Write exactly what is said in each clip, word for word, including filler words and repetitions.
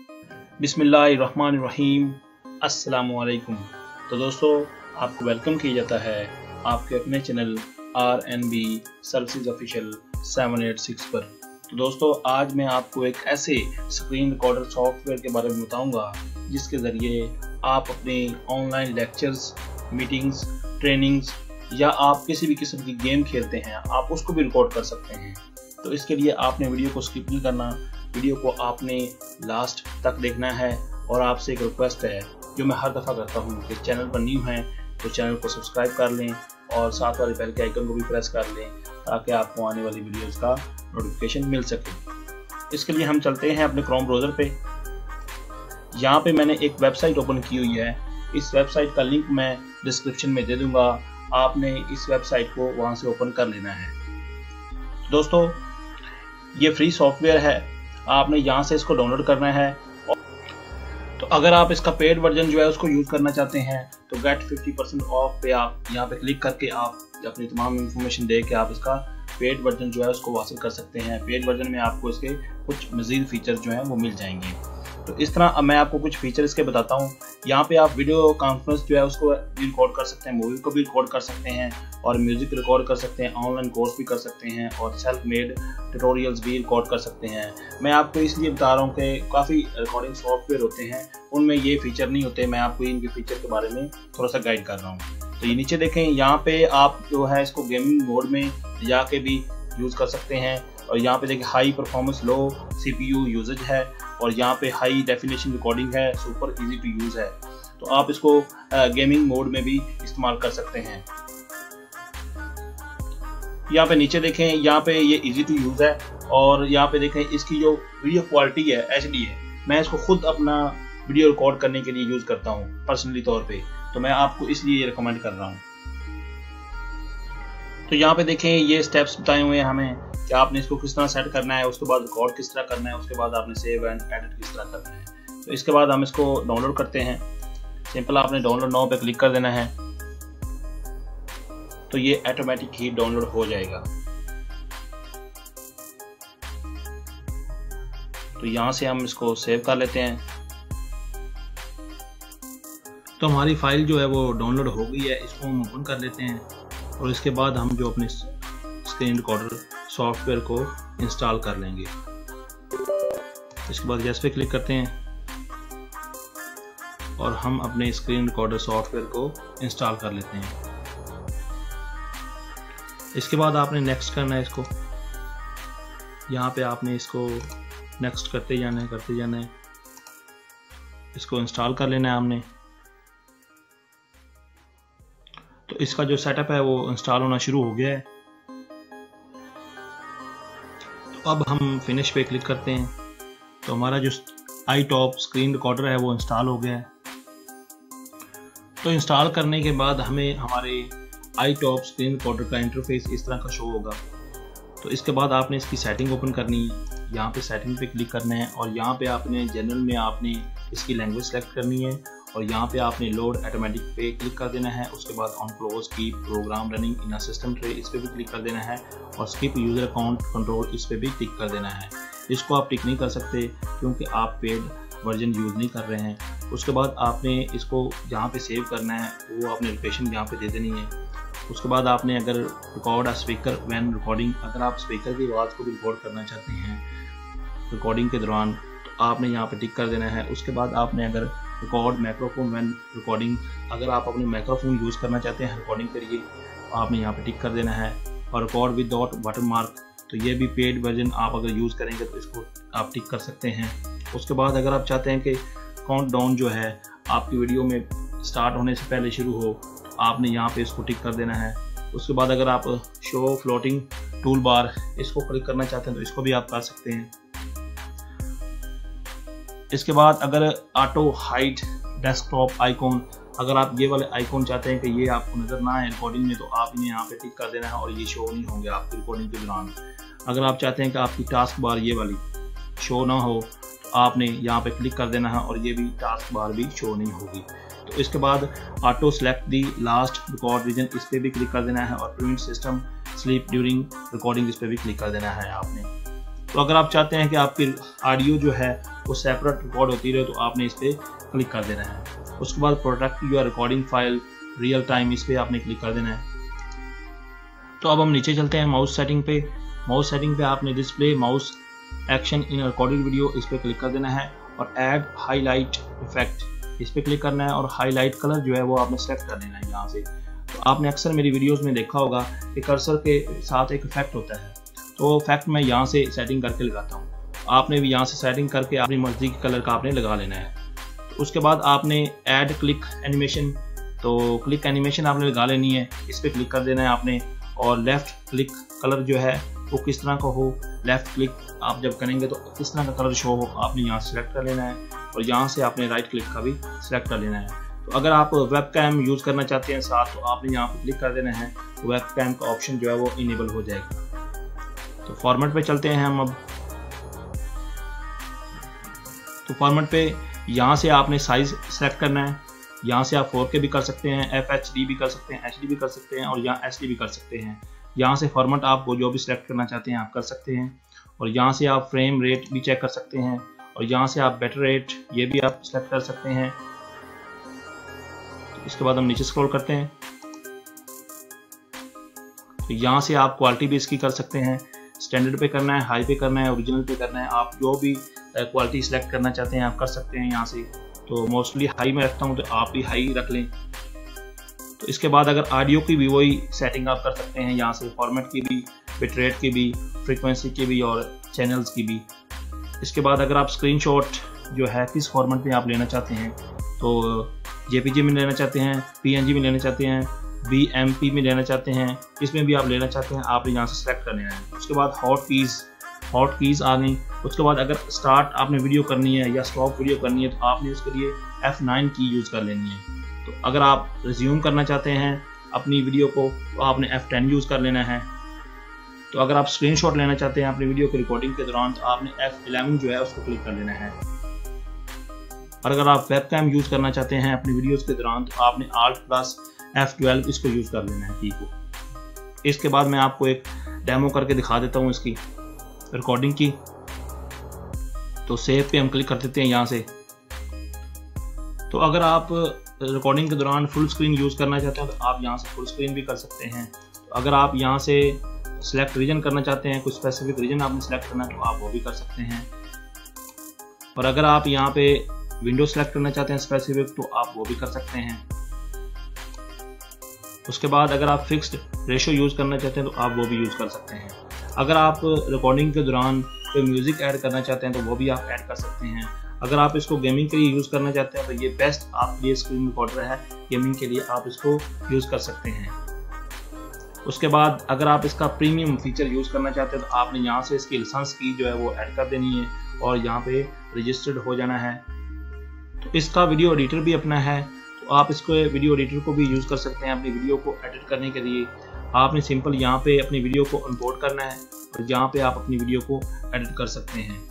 बिस्मिल्लाहिर्रहमानिर्रहीम, अस्सलामुअलैकुम। तो दोस्तों, आपको वेलकम किया जाता है आपके अपने channel R N B services official seven eight six पर। तो दोस्तों, आज मैं आपको एक ऐसे स्क्रीन रिकॉर्डर सॉफ्टवेयर के बारे में बताऊंगा जिसके ज़रिए आप अपने ऑनलाइन लेक्चर्स, मीटिंग्स, ट्रेनिंग्स या आप किसी भी किस्म की गेम खेलते हैं, आप उसको भी रिकॉर्ड कर सकते हैं। तो इसके लिए आपने वीडियो को स्किप नहीं करना, वीडियो को आपने लास्ट तक देखना है। और आपसे एक रिक्वेस्ट है जो मैं हर दफ़ा करता हूँ कि चैनल पर न्यू हैं तो चैनल को सब्सक्राइब कर लें और साथ वाले बेल के आइकन को भी प्रेस कर लें ताकि आपको आने वाली वीडियोस का नोटिफिकेशन मिल सके। इसके लिए हम चलते हैं अपने क्रोम ब्राउज़र पे। यहाँ पे मैंने एक वेबसाइट ओपन की हुई है। इस वेबसाइट का लिंक मैं डिस्क्रिप्शन में दे दूँगा, आपने इस वेबसाइट को वहाँ से ओपन कर लेना है। दोस्तों, ये फ्री सॉफ्टवेयर है, आपने यहाँ से इसको डाउनलोड करना है। तो अगर आप इसका पेड वर्जन जो है उसको यूज़ करना चाहते हैं तो गेट फिफ्टी परसेंट ऑफ पे आप यहाँ पे क्लिक करके आप अपनी तमाम इंफॉर्मेशन दे के आप इसका पेड वर्जन जो है उसको हासिल कर सकते हैं। पेड वर्जन में आपको इसके कुछ मज़ीद फीचर जो हैं वो मिल जाएंगे। तो इस तरह अब मैं आपको कुछ फीचर इसके बताता हूँ। यहाँ पे आप वीडियो कॉन्फ्रेंस जो है उसको भी रिकॉर्ड कर सकते हैं, मूवी को भी रिकॉर्ड कर सकते हैं और म्यूज़िक रिकॉर्ड कर सकते हैं, ऑनलाइन कोर्स भी कर सकते हैं और सेल्फ मेड ट्यूटोरियल्स भी रिकॉर्ड कर सकते हैं। मैं आपको इसलिए बता रहा हूँ कि काफ़ी रिकॉर्डिंग सॉफ्टवेयर होते हैं, उनमें ये फीचर नहीं होते। मैं आपको इनके फीचर के बारे में थोड़ा सा गाइड कर रहा हूँ। तो ये नीचे देखें, यहाँ पे आप जो है इसको गेमिंग मोड में जाके भी यूज़ कर सकते हैं। और यहाँ पे देखिए high performance low CPU usage है और यहाँ पे हाई डेफिनेशन रिकॉर्डिंग है, सुपर इजी टू यूज़ है। तो आप इसको गेमिंग मोड में भी इस्तेमाल कर सकते हैं। यहाँ पे नीचे देखें, यहाँ पे ये इजी टू यूज़ है और यहाँ पे देखें इसकी जो वीडियो क्वालिटी है एच डी है। मैं इसको खुद अपना वीडियो रिकॉर्ड करने के लिए यूज़ करता हूँ पर्सनली तौर पे, तो मैं आपको इसलिए ये रिकमेंड कर रहा हूँ। तो यहाँ पे देखें ये स्टेप्स बताए हुए हैं हमें कि आपने इसको किस तरह सेट करना है, उसके बाद रिकॉर्ड किस तरह करना है, उसके बाद आपने सेव एंड एडिट किस तरह करना है। तो इसके बाद हम इसको डाउनलोड करते हैं। सिंपल आपने डाउनलोड नाउ पे क्लिक कर देना है, तो ये ऑटोमेटिक ही डाउनलोड हो जाएगा। तो यहाँ से हम इसको सेव कर लेते हैं। तो हमारी फाइल जो है वो डाउनलोड हो गई है, इसको हम ओपन कर लेते हैं और इसके बाद हम जो अपने स्क्रीन रिकॉर्डर सॉफ्टवेयर को इंस्टॉल कर लेंगे। इसके बाद यस पे क्लिक करते हैं और हम अपने स्क्रीन रिकॉर्डर सॉफ्टवेयर को इंस्टॉल कर लेते हैं। इसके बाद आपने नेक्स्ट करना है इसको। यहाँ पे आपने इसको नेक्स्ट करते जाना है करते जाना है इसको इंस्टॉल कर लेना है हमने। तो इसका जो सेटअप है वो इंस्टॉल होना शुरू हो गया है। तो अब हम फिनिश पे क्लिक करते हैं, तो हमारा जो आई टॉप स्क्रीन रिकॉर्डर है वो इंस्टॉल हो गया है। तो इंस्टॉल करने के बाद हमें हमारे आई टॉप स्क्रीन रिकॉर्डर का इंटरफेस इस तरह का शो होगा। तो इसके बाद आपने इसकी सेटिंग ओपन करनी है, यहाँ पे सेटिंग पे क्लिक करना है और यहाँ पे आपने जनरल में आपने इसकी लैंग्वेज सेलेक्ट करनी है और यहाँ पे आपने लोड ऑटोमेटिक पे क्लिक कर देना है। उसके बाद on close keep program running in a system tray इस पे भी क्लिक कर देना है और स्किप यूजर अकाउंट कंट्रोल इस पे भी टिक कर देना है। इसको आप टिक नहीं कर सकते क्योंकि आप पेड वर्जन यूज़ नहीं कर रहे हैं। उसके बाद आपने इसको जहाँ पे सेव करना है वो आपने लोकेशन यहाँ पे दे देनी है। उसके बाद आपने अगर record a speaker when recording, अगर आप स्पीकर की आवाज़ को भी रिकॉर्ड करना चाहते हैं रिकॉर्डिंग के दौरान, तो आपने यहाँ पे टिक कर देना है। उसके बाद आपने अगर रिकॉर्ड माइक्रोफोन व्हेन रिकॉर्डिंग, अगर आप अपने माइक्रोफोन यूज़ करना चाहते हैं रिकॉर्डिंग के लिए, आपने यहाँ पे टिक कर देना है। और रिकॉर्ड विदाउट वाटरमार्क, तो ये भी पेड वर्जन आप अगर यूज़ करेंगे तो इसको आप टिक कर सकते हैं। उसके बाद अगर आप चाहते हैं कि काउंट डाउन जो है आपकी वीडियो में स्टार्ट होने से पहले शुरू हो, तो आपने यहाँ पे इसको टिक कर देना है। उसके बाद अगर आप शो फ्लोटिंग टूल बार इसको क्लिक करना चाहते हैं तो इसको भी आप कर सकते हैं। इसके बाद अगर ऑटो हाइड डेस्कटॉप आइकॉन, अगर आप ये वाले आइकॉन चाहते हैं कि ये आपको नज़र ना आए रिकॉर्डिंग में, तो आप इन्हें यहाँ पे टिक कर देना है और ये शो नहीं होंगे आपकी रिकॉर्डिंग के दौरान। अगर आप चाहते हैं कि आपकी टास्क बार ये वाली शो ना हो, तो आपने यहाँ पे क्लिक कर देना है और ये भी टास्क बार भी शो नहीं होगी। तो इसके बाद auto select the last record region इस पर भी क्लिक कर देना है और prevent system sleep during recording इस पर भी क्लिक कर देना है आपने। तो अगर आप चाहते हैं कि आपकी ऑडियो जो है वो सेपरेट रिकॉर्ड होती रहे, तो आपने इस पर क्लिक कर देना है। उसके बाद protect your recording file real time, इस पर आपने क्लिक कर देना है। तो अब हम नीचे चलते हैं माउस सेटिंग पे। माउस सेटिंग पे आपने display mouse action in recording video, इस पर क्लिक कर देना है और ऐड हाईलाइट इफेक्ट, इस पर क्लिक करना है और हाईलाइट कलर जो है वो आपने सेलेक्ट कर लेना है यहाँ से। तो आपने अक्सर मेरी वीडियोस में देखा होगा कि कर्सर के साथ एक इफेक्ट होता है, तो इफेक्ट मैं यहाँ से सेटिंग करके लगाता हूँ। आपने भी यहाँ से सेटिंग करके अपनी मर्जी के कलर का आपने लगा लेना है। तो उसके बाद आपने ऐड क्लिक एनिमेशन, तो क्लिक एनिमेशन आपने लगा लेनी है, इस पर क्लिक कर देना है आपने। और लेफ्ट क्लिक कलर जो है वो किस तरह का हो, लेफ्ट क्लिक आप जब करेंगे तो किस तरह का कलर शो हो, आपने यहाँ सेलेक्ट कर लेना है और यहाँ से आपने राइट क्लिक का भी सिलेक्ट कर लेना है। तो अगर आप वेब कैम यूज़ करना चाहते हैं साथ, तो आपने यहाँ पर क्लिक कर देना है, तो वेब कैम का ऑप्शन जो है वो इनेबल हो जाएगा। तो फॉर्मेट पे चलते हैं हम अब। तो फॉर्मेट पे यहाँ से आपने साइज सेलेक्ट करना है। यहाँ से आप फोर के भी कर सकते हैं, एफ एच डी भी कर सकते हैं, एच डी भी कर सकते हैं और यहाँ एच डी भी कर सकते हैं। यहाँ से फॉर्मेट आप जो भी सिलेक्ट करना चाहते हैं आप कर सकते हैं। और यहाँ से आप फ्रेम रेट भी चेक कर सकते हैं और यहाँ से आप बेटर रेट ये भी आप सिलेक्ट कर सकते हैं। तो इसके बाद हम नीचे स्क्रॉल करते हैं, तो यहाँ से आप क्वालिटी भी इसकी कर सकते हैं, स्टैंडर्ड पे करना है, हाई पे करना है, ओरिजिनल पे करना है, आप जो भी क्वालिटी सिलेक्ट करना चाहते हैं आप कर सकते हैं यहाँ से। तो मोस्टली हाई में रखता हूँ, तो आप भी हाई रख लें। तो इसके बाद अगर ऑडियो की भी वही सेटिंग आप कर सकते हैं यहाँ से, फॉर्मेट की भी, बिट रेट की भी, फ्रीक्वेंसी की भी और चैनल्स की भी। इसके बाद अगर आप स्क्रीनशॉट जो है किस फॉर्मेट में आप लेना चाहते हैं, तो जेपीजी में लेना चाहते हैं, पीएनजी में लेना चाहते हैं, बीएमपी में लेना चाहते हैं, इसमें भी आप लेना चाहते हैं, आपने यहाँ से सेलेक्ट कर लेना है। उसके बाद हॉट कीज़ हॉट कीज़ आ गई। उसके बाद अगर स्टार्ट आपने वीडियो करनी है या स्टॉप वीडियो करनी है, तो आपने उसके लिए एफ नाइन की यूज़ कर लेनी है। तो अगर आप रिज्यूम करना चाहते हैं अपनी वीडियो को, तो आपने एफ टेन यूज़ कर लेना है। तो अगर आप स्क्रीनशॉट लेना चाहते हैं अपनी वीडियो की रिकॉर्डिंग के दौरान, तो आपने एफ इलेवन जो है उसको क्लिक कर लेना है। और अगर आप वेब कैम यूज़ करना चाहते हैं अपनी वीडियोज़ के दौरान, तो आपने आल्ट प्लस एफ ट्वेल्व इसको यूज़ कर लेना है की को। इसके बाद मैं आपको एक डेमो करके दिखा देता हूँ इसकी रिकॉर्डिंग की। तो सेव पे हम क्लिक कर देते हैं यहाँ से। तो अगर आप रिकॉर्डिंग के दौरान फुल स्क्रीन यूज़ करना चाहते हैं, तो आप यहाँ से फुल स्क्रीन भी कर सकते हैं। तो अगर आप यहाँ से सिलेक्ट रीजन करना चाहते हैं, कुछ स्पेसिफिक रीजन आपने सेलेक्ट करना है, तो आप वो भी कर सकते हैं। और अगर आप यहाँ पे विंडो सेलेक्ट करना चाहते हैं स्पेसिफिक, तो आप वो भी कर सकते हैं। उसके बाद अगर आप फिक्स्ड रेशो यूज़ करना चाहते हैं, तो आप वो भी यूज़ कर सकते हैं। अगर आप रिकॉर्डिंग के दौरान कोई म्यूज़िक ऐड करना चाहते हैं, तो वो भी आप ऐड कर सकते हैं। अगर आप इसको गेमिंग के लिए यूज़ करना चाहते हैं, तो ये बेस्ट आपके लिए स्क्रीन रिकॉर्डर है, गेमिंग के लिए आप इसको यूज़ कर सकते हैं। उसके बाद अगर आप इसका प्रीमियम फीचर यूज़ करना चाहते हैं, तो आपने यहाँ से इसकी लाइसेंस की जो है वो ऐड कर देनी है और यहाँ पे रजिस्टर्ड हो जाना है। तो इसका वीडियो एडिटर भी अपना है, तो आप इसको वीडियो एडिटर को भी यूज़ कर सकते हैं अपनी वीडियो को एडिट करने के लिए। आपने सिंपल यहाँ पे अपनी वीडियो को इंपोर्ट करना है और यहाँ पे आप अपनी वीडियो को एडिट कर सकते हैं।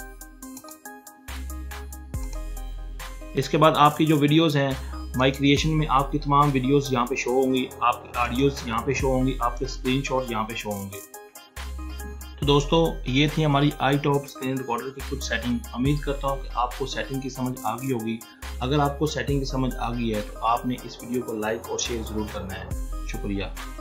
इसके बाद आपकी जो वीडियोस हैं माई क्रिएशन में, आपकी तमाम वीडियोस यहाँ पे शो होंगी, आपकी ऑडियोस यहाँ पे शो होंगी, आपके स्क्रीनशॉट यहाँ पे शो होंगे। तो दोस्तों ये थी हमारी iTop स्क्रीन रिकॉर्डर की कुछ सेटिंग। उम्मीद करता हूँ कि आपको सेटिंग की समझ आ गई होगी। अगर आपको सेटिंग की समझ आ गई है, तो आपने इस वीडियो को लाइक और शेयर ज़रूर करना है। शुक्रिया।